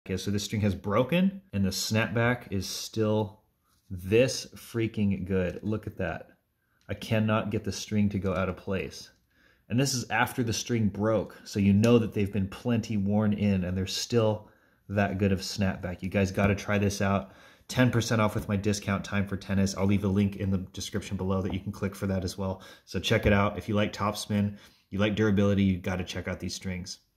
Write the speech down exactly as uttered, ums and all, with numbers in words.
is. So this string has broken and the snapback is still this freaking good. Look at that. I cannot get the string to go out of place. And this is after the string broke. So you know that they've been plenty worn in and they're still that good of snapback. You guys got to try this out. ten percent off with my discount Time for Tennis. I'll leave a link in the description below that you can click for that as well. So check it out. If you like topspin, you like durability, you got to check out these strings.